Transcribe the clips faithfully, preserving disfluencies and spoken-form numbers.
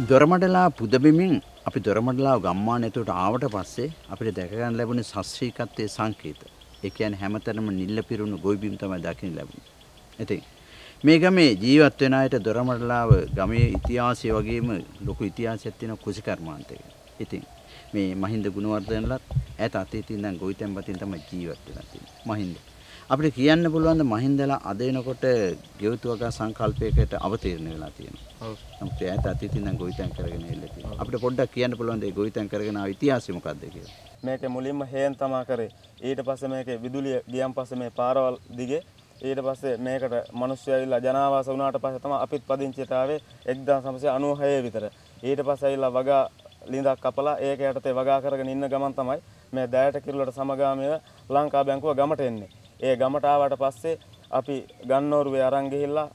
දොරමඩලා පුදබිමින් අපි දොරමඩලා ගම්මානයට ආවට පස්සේ අපිට දැක ගන්න ලැබුණේ ශාස්ත්‍රීයත්වයේ සංකේත. ඒ කියන්නේ හැමතැනම නිල්ල පිරුණු ගොවිබිම් තමයි දකින්න ලැබුණේ. ඉතින් මේ ගමේ ජීවත් වෙන අයට දොරමඩලාව ගමේ ඉතිහාසය වගේම ලොකු ඉතිහාසයක් තියෙන කුසි කර්මාන්තයක. ඉතින් මේ මහින්ද ගුණවර්ධනලත් ඈත අතීතයේ ඉඳන් ගොවිතැන් වතින් තමයි ජීවත් වෙලා තියෙන්නේ. මහින්ද අපිට කියන්න පුළුවන් ද මහින්දලා අද එනකොට ගෙවතුවක සංකල්පයකට අවතීර්ණ වෙලා තියෙනවා. ඔව්. නමුත් ඈත අතීතයේ ඉඳන් ගොවිතැන් කරගෙන ඉල්ල තියෙනවා. අපිට පොඩ්ඩක් කියන්න පුළුවන් ද ඒ ගොවිතැන් කරගෙන ආ ඉතිහාසය මොකක්ද කියලා. මේකේ මුලින්ම හේන් තමා කරේ. ඊට පස්සේ මේකේ විදුලිය ගියන් පස්සේ මේ පාරවල් දිගේ ඊට පස්සේ මේකට මිනිස්සු ඇවිල්ලා ජනාවාස වුණාට පස්සේ තමයි අපිත් පදිංචියට ආවේ එක්දාස් නවසිය අනූහය විතර. ඊට පස්සේ ඇවිල්ලා වගා ලිඳක් කපලා ඒක යටතේ වගා කරගෙන ඉන්න ගමන් තමයි මේ දැයට කිරුළට සමගාමීව ලංකා බැංකුව ගමට එන්නේ. ඒ ගමට ආවට පස්සේ අපි ගන්නෝරුවේ අරන් ගිහිල්ලා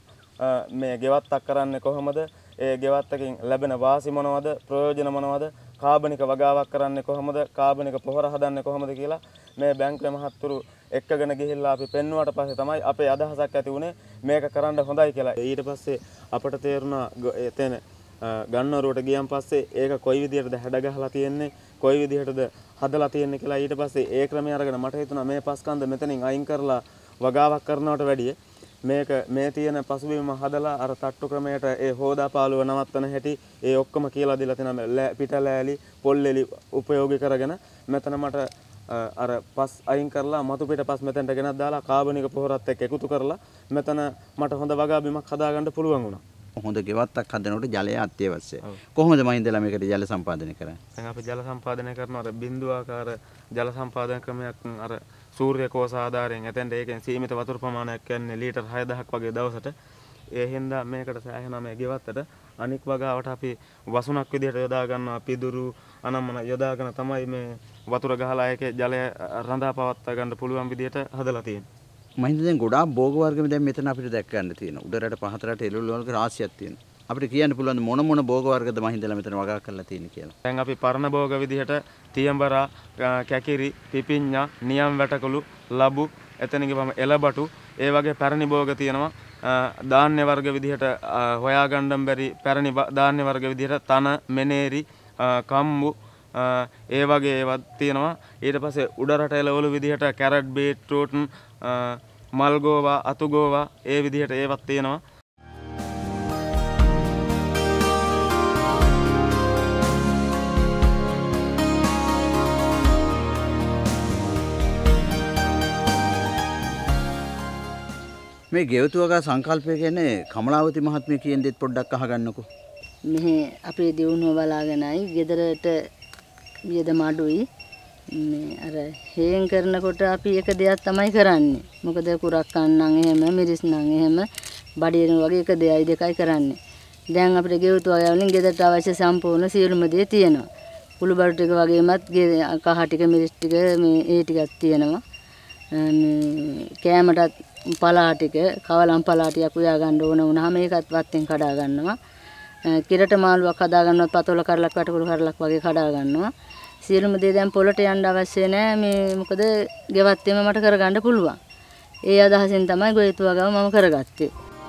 මේ ගෙවත්තක් කරන්නේ කොහොමද? ඒ ගෙවත්තකින් ලැබෙන වාසි මොනවද? ප්‍රයෝජන මොනවද? කාබනික වගාවක් කරන්නේ කොහොමද? කාබනික පොහොර හදන්නේ කොහොමද කියලා මේ බැංකුවේ මහත්තුරු එක්කගෙන ගිහිල්ලා අපි පෙන්නුවට පස්සේ තමයි අපේ අදහසක් ඇති වුණේ මේක කරන්න හොඳයි කියලා. ඊට පස්සේ අපට තේරුණා එතන ගන්නවරුවට ගියන් පස්සේ ඒක කොයි විදිහටද හැඩ ගහලා තියෙන්නේ කොයි විදිහටද හදලා තියෙන්නේ කියලා. ඊට පස්සේ ඒ ක්‍රමය අරගෙන මට හිතුණා මේ පස්කන්ධ මෙතනින් අයින් කරලා වගාවක් කරනවට වැඩිය මේක මේ තියෙන පසුබිම හදලා අර තට්ටු ක්‍රමයට ඒ හොදාපාලුව නවත්තන හැටි ඒ ඔක්කොම කියලා දීලා තියෙනවා. පිටලෑලි පොල්ලෙලි උපයෝගී කරගෙන මෙතන මට අර පස් අයින් කරලා මතු පිට පස් මෙතනට ගෙනත් දාලා කාබනික පොහොරත් එක්ක එකතු කරලා මෙතන මට හොඳ වගා බිමක් හදාගන්න පුළුවන් වුණා. හොඳ ගෙවත්තක් හදනකොට ජලය අත්‍යවශ්‍යයි. කොහොමද මහින්දලා මේකට ජල සම්පාදනය කරන්නේ? දැන් අපි ජල සම්පාදනය කරන අර බිඳුවාකාර ජල සම්පාදන ක්‍රමයක් අර සූර්ය කෝෂ ආධාරයෙන් එතෙන්ට ඒකෙන් සීමිත වතුර ප්‍රමාණයක් යන්නේ ලීටර් හය දහසක් වගේ දවසට. ඒ හින්දා මේකට සෑහෙන මේ ගෙවත්තට අනික් වගාවට අපි වසුණක් විදිහට යොදා ගන්නවා. පිදුරු අනම්මන යොදාගෙන තමයි මේ වතුර ගහලා ඒකේ ජලය රඳා පවත්වා ගන්න පුළුවන් විදිහට හදලා තියෙන්නේ. මහින්ද දැන් ගොඩාක් භෝග වර්ග දැන් මෙතන අපිට දැක් ගන්න තියෙනවා. උඩරට පහතරට එළුළු වර්ග රාශියක් තියෙනවා. අපිට කියන්න පුළුවන් මොන මොන භෝග වර්ගද මහින්දලා මෙතන වගා කරලා තියෙන්නේ කියලා. දැන් අපි පරණ භෝග විදිහට තියඹරා, කැකිරි, පිපිඤ්ඤා, නියම් වැටකළු, ලබු, එතන ගිහම එළබටු, ඒ වගේ පැරණි භෝග තියෙනවා. ධාන්‍ය වර්ග විදිහට හොයාගන්න බැරි පැරණි ධාන්‍ය වර්ග විදිහට තන, මෙනේරි, කම්බු ඒ වගේ ඒවා තියෙනවා. ඊට පස්සේ උඩරට එළවලු විදිහට කැරට්, බීට්රූට්, මල්ගෝවා, අතුගෝවා ඒ විදිහට ඒවත් තියෙනවා. මේ ගෙවතුවක සංකල්පය කියන්නේ කමලාවති මහත්මිය කියන දෙත් පොඩ්ඩක් අහගන්නකෝ. මෙහි අපේ දියුණුව බලාගෙනයි ගෙදරට වියදම අඩුයි. මේ අර හේන් කරනකොට අපි එක දෙයක් තමයි කරන්නේ. මොකද කුරක් කන්නම් එහෙම මිරිස් නම් එහෙම බඩේන වගේ එක දෙයයි දෙකයි කරන්නේ. දැන් අපිට ගෙවතුව වලින් ගෙදරට අවශ්‍ය සම්පූර්ණ සියලුම දේ තියෙනවා. කුළු බඩු ටික වගේමත් කහ ටික මිරිස් ටික මේ ඒ ටිකක් තියෙනවා. මේ කෑමටත් පලා ටික කවලම් පලා ටිකක් උයා ගන්න ඕන වුණාම ඒකත් වත්තෙන් කඩා ගන්නවා. කිරට මාළුවක් හදා ගන්නවත් පතොල කරලක් වැටකුරු කරලක් වගේ කඩා ගන්නවා. සියලුම දේ දැන් පොළට යන්න අවශ්‍ය නැහැ. මේ මොකද ගෙවත්තෙම මට කරගන්න පුළුවන්. ඒ අදහසෙන් තමයි ගොවිතුවගම මම කරගත්තේ.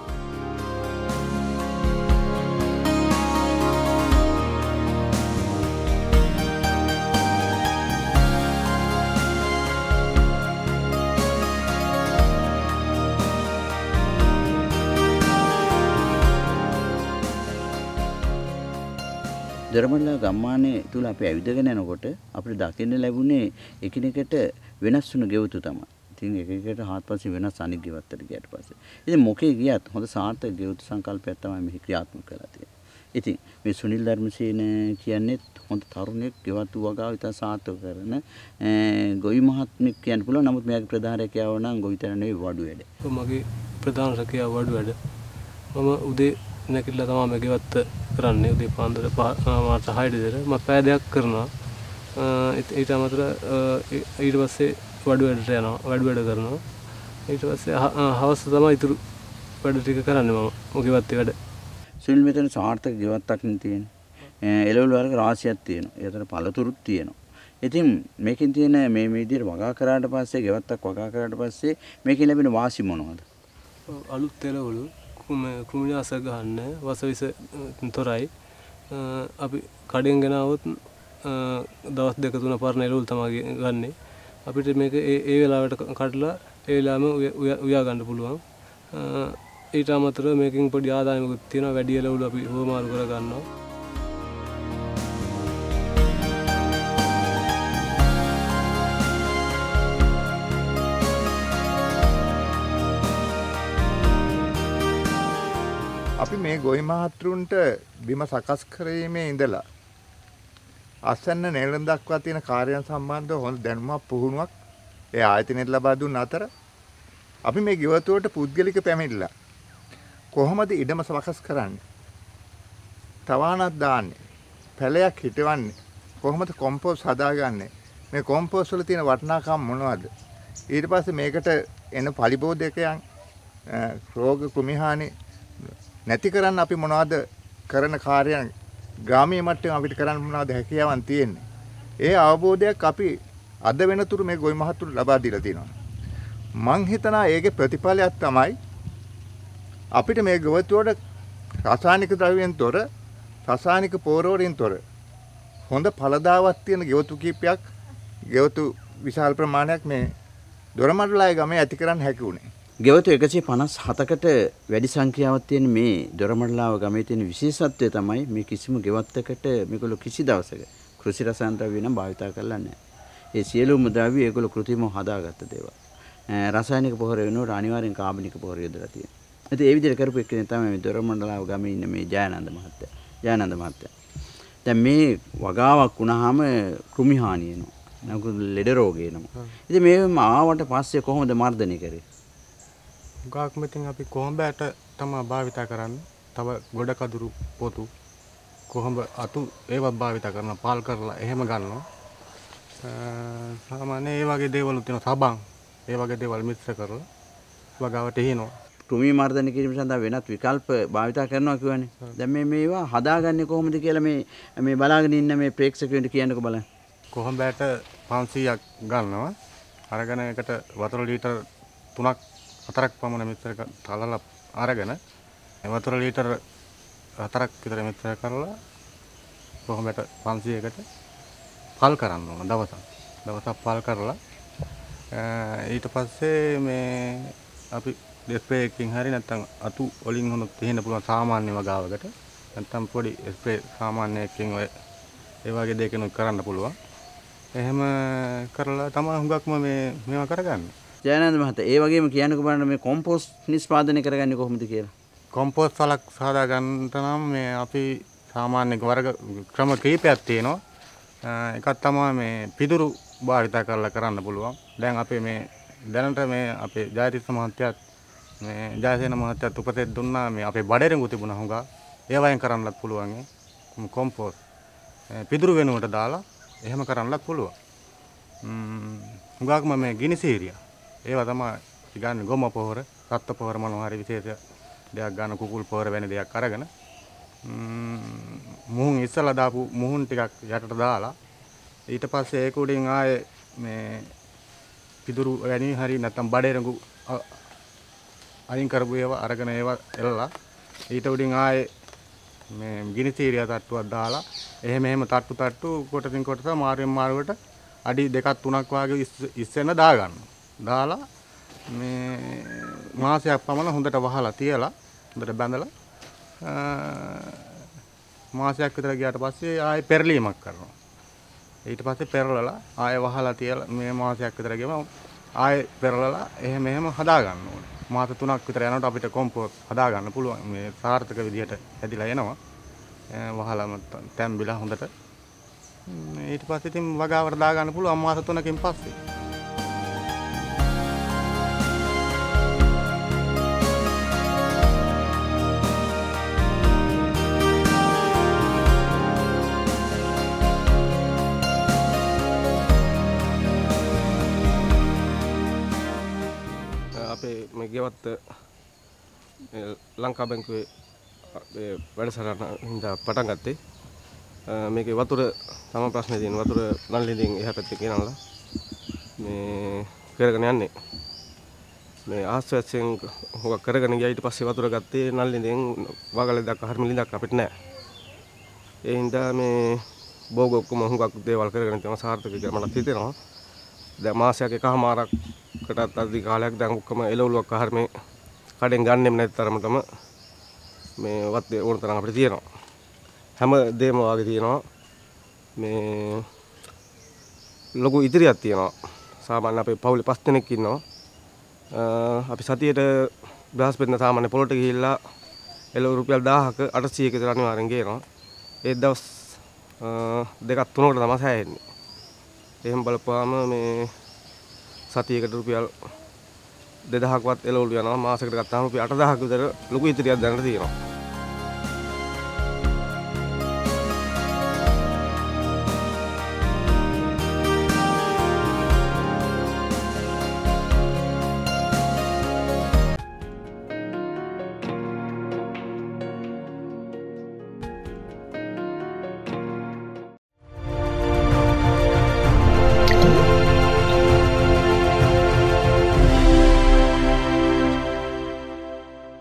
දොරමඩලා ගම්මානයේ තුල අපි ඇවිදගෙන යනකොට අපිට දකින්න ලැබුණේ එකිනෙකට වෙනස් වුණු ගෙවතු තමයි. ඉතින් එක එකට හාත්පසින් වෙනස් අනික් ගෙවත්තට ගියට පස්සේ. ඉතින් මොකේ ගියත් හොඳ සාර්ථක ගෙවතු සංකල්පයක් තමයි මෙහි ක්‍රියාත්මක කරලා තියෙන්නේ. ඉතින් මේ සුනිල් ධර්මසේන කියන්නේ හොඳ තරුණයෙක් ගෙවතු වගාව ඉතින් සාර්ථක කරන ගොවි මහත්මයෙක් කියන්න පුළුවන්. නමුත් මෙයාගේ ප්‍රධාන රැකියාව නම් ගොවිතැන නෙවෙයි වඩු වැඩ. මගේ ප්‍රධාන රැකියාව වඩු වැඩ. මම උදේ නැගිටලා තමයි මේ ගෙවත්ත කරන්නේ. උදේ පාන්දර මාර්ච් හයකට විතර මම පැය දෙකක් කරනවා. ඊට අමතරව ඊට පස්සේ වඩු වැඩට යනවා. වඩු වැඩ කරනවා. ඊට පස්සේ හවස තමයි ඉතුරු වැඩ ටික කරන්නේ මම ගෙවත්තේ වැඩ. සුනිල් මෙතන සාර්ථක ගෙවත්තක් නේ තියෙන්නේ. එළවලු වර්ග රාශියක් තියෙනවා. ඒතර පළතුරුත් තියෙනවා. ඉතින් මේකෙන් තියෙන මේ මේ විදිහට වගා කරාට පස්සේ ගෙවත්තක් වගා කරාට පස්සේ මේකෙන් ලැබෙන වාසි මොනවද? අලුත් එළවලු කුමිනාශක ගන්න වසවිස තොරයි අපි කඩෙන් ගෙනාවොත් දවස් දෙක තුන පරණ එළවලු තමයි ගන්නෙ. අපිට මේක ඒ ඒ වෙලාවට කඩලා ඒ වෙලාවෙම උයා ගන්න පුළුවන්. ඊට අමතරව මේකෙන් පොඩි ආදායමකුත් තියෙනවා. වැඩි එළවලු අපි හොමාරු කර ගන්නවා. අපි මේ ගොවි මහත්තුන්ට බිම සකස් කිරීමේ ඉඳලා අසන්න නෙළඳ දක්වා තියෙන කාර්යයන් සම්බන්ධව හොඳ දැනුමක් පුහුණුවක් ඒ ආයතනයට ලබා දුන්න අතර අපි මේ ගෙවතුවට පුද්ගලික පැමිණිලා කොහොමද ඉඩම සකස් කරන්නේ? තවාණක් දාන්නේ, පැලයක් හිටවන්නේ, කොහොමද කොම්පෝස්ට් හදාගන්නේ? මේ කොම්පෝස්ට් වල තියෙන වටිනාකම් මොනවද? ඊට පස්සේ මේකට එන පරිබෝධකයන් රෝග කුමිහානි නැති කරන්න අපි මොනවද කරන කාර්යයන් ග්‍රාමීය මට්ටමේ අපිට කරන්න මොනවද හැකියාවන් තියෙන්නේ? ඒ අවබෝධයක් අපි අද වෙනතුරු මේ ගොවි මහත්තුරු ලබා දීලා තියෙනවා. මං හිතනවා ඒකේ ප්‍රතිඵලයක් තමයි අපිට මේ ගෙවතුවට රසායනික ද්‍රව්‍යයෙන් තොර රසායනික පෝරවලින් තොර හොඳ ඵලදාවක් තියෙන ගෙවතු කීපයක් ගෙවතු විශාල ප්‍රමාණයක් මේ දොරමඩලාවේ ගමේ ඇති කරන්න හැකි වුණේ. ගෙවතු එකසිය පනස් හතකට වැඩි සංඛ්‍යාවක් තියෙන මේ දොරමඩලාව ගමේ තියෙන විශේෂත්වය තමයි මේ කිසිම ගෙවත්තකට මේගොල්ලෝ කිසි දවසක කෘෂි රසායන ද්‍රව්‍ය නම් භාවිත කරලා නැහැ. ඒ සියලුම ද්‍රව්‍ය ඒගොල්ලෝ කෘත්‍රිමව හදාගත්ත දේවල්. රසායනික පොහොර වෙනකොට අනිවාර්යෙන් කාබනික පොහොර යොදලා තියෙනවා. ඉතින් ඒ විදිහට කරපු එක්කෙනෙක් තමයි මේ දොරමඩලාව ගමේ ඉන්න මේ ජයනන්ද මහත්තයා. ජයනන්ද මහත්තයා. දැන් මේ වගාවක් වුණාම කෘමි හානිය එනවා. නැකුත් ලෙඩ රෝග එනවා. ඉතින් මේවම ආවට පස්සේ කොහොමද මර්ධනය කරේ? ගාක් මෙතින් අපි කොහොඹට තමයි භාවිත කරන්නේ. තව ගොඩ කදුරු පොතු කොහොඹ අතු ඒවත් භාවිත කරනවා. පාල් කරලා එහෙම ගන්නවා. සාමාන්‍ය ඒ වගේ දේවල් තියෙනවා. සබන් ඒ වගේ දේවල් මිශ්‍ර කරලා වගාවට හිනවා. කෘමි මර්ධනය කිරීම සඳහා වෙනත් විකල්ප භාවිත කරනවා කියවනේ. දැන් මේ මේවා හදාගන්නේ කොහොමද කියලා මේ මේ බලාගෙන ඉන්න මේ ප්‍රේක්ෂකයන්ට කියන්නකෝ බලන්න. කොහොඹට පන්සීයක් ගන්නවා. අරගෙන එකට වතුර ලීටර් තුනක් හතරක් පමණ මිශ්‍ර කරලා අරගෙන වතුර ලීටර් හතරක් විතර මිශ්‍ර කරලා කොහොඹට පන්සීයකට පල් කරන්න ඕන දවසක්. දවසක් පල් කරලා ඊට පස්සේ මේ අපි ස්ප්‍රේ එකකින් හරි නැත්නම් අතු වලින් හොනොත් තේහෙන්න පුළුවන් සාමාන්‍ය වගාවකට නැත්නම් පොඩි ස්ප්‍රේ සාමාන්‍ය එකකින් ඔය ඒ වගේ දෙයකින් කරන්න පුළුවන්. එහෙම කරලා තමයි හුඟක්ම මේ මේවා කරගන්නේ. ජයනන්ද මහත්තයා ඒ වගේම කියන්නකෝ බලන්න මේ කොම්පෝස්ට් නිෂ්පාදනය කරගන්නේ කොහොමද කියලා. කොම්පෝස්ට් වලක් සාදා ගන්නට නම් මේ අපි සාමාන්‍ය වර්ග ක්‍රම කීපයක් තියෙනවා. එකක් තමයි මේ පිදුරු භාවිත කරලා කරන්න පුළුවන්. දැන් අපේ මේ දැනට මේ අපේ ජයතිස්ස මහත්තයාත් මේ ජයසේන මහත්තයාත් උපදෙස් දුන්නා මේ අපේ බඩේරඟු තිබුණා හුඟා. ඒ වයින් කරන්නත් පුළුවන් ඒ කොම්පෝස්ට්. පිදුරු වෙනුවට දාලා එහෙම කරන්නත් පුළුවන්. ම්ම් හුඟක්ම මේ ගිනි සීරියා ඒවා තමයි ගන්න ගොම පොහොර, සත්ත්ව පොහොර මොනවා හරි විශේෂ දෙයක් ගන්න කුකුල් පොහොර වැනි දෙයක් අරගෙන මුහුන් ඉස්සලා දාපු මුහුන් ටිකක් යටට දාලා ඊට පස්සේ ඒක උඩින් ආයේ මේ පිදුරු වැනි හරි නැත්නම් බඩේරඟු අයින් කරපු ඒවා අරගෙන ඒවා එල්ලලා ඊට උඩින් ආයේ මේ ගිනි තීරියා තට්ටුවක් දාලා එහෙම එහෙම තට්ටු තට්ටු කොටකින් කොටස මාරුවෙන් මාරුවට අඩි දෙකක් තුනක් වගේ ඉස්සෙන්න දා ගන්නවා. දාලා මේ මාසයක් පමණ හොඳට වහලා තියලා හොඳට බැඳලා මාසයක් විතර ගියාට පස්සේ ආයෙ පෙරලීමක් කරනවා. ඊට පස්සේ පෙරලලා ආයෙ වහලා තියලා මේ මාසයක් විතර ගියම ආයෙ පෙරලලා එහෙම එහෙම හදා ගන්න ඕනේ. මාස තුනක් විතර යනකොට අපිට කොම්පෝස්ට් හදා ගන්න පුළුවන්. මේ සාර්ථක විදිහට හැදිලා එනවා. වහලම තැම්බිලා හොඳට. ඊට පස්සේ ඉතින් වගාවට දා ගන්න පුළුවන් මාස තුනකින් පස්සේ. මේ ගෙවත්ත ලංකා බැංකුවේ වැඩසටහන හින්දා පටන් ගත්තේ. මේකේ වතුර තම ප්‍රශ්නේ තියෙන වතුර නල්ලින්දින් එහා පැත්තේ ගෙනල්ලා මේ කරගෙන යන්නේ. මේ ආස්වාදයෙන් හොග කරගෙන ගියා ඊට පස්සේ වතුර ගත්තේ නල්ලින්දින් වගලේ දක්වා හරිම ලිඳක් අපිට නැහැ. ඒ හින්දා මේ භෝග ඔක්කොම හුඟක් දේවල් කරගෙන තියෙනවා සාර්ථක කියලා මට හිතෙනවා. දැන් මාසයක් එකමාරකටත් අධික කාලයක් දැන් ඔක්කොම එළවලුවක් ආහාර මේ කඩෙන් ගන්නෙම නැති තරමටම මේ වත්තේ ඕන තරම් අපිට තියෙනවා. හැම දෙයක්ම වාගේ තියෙනවා. මේ ලොකු ඉදිරියක් තියෙනවා. සාමාන්‍ය අපේ පවුලේ පස් දෙනෙක් ඉන්නවා. අපි සතියේට බ්‍රහස්පතින සාමාන්‍ය පොළොට ගිහිල්ලා එළවලු රුපියල් දහයක අටසියයක විතර අනිවාර්යෙන් ගේනවා. ඒ දවස් දෙකක් තුනකට තමයි හැයෙන්නේ. එහෙම බලපුවාම මේ සතියකට රුපියල් දෙදහක්වත් එළවලු යනවා. මාසයකට ගත්තාම රුපියල් අටදහක විතර ලොකු ඉදිරියක් දැනට තියෙනවා.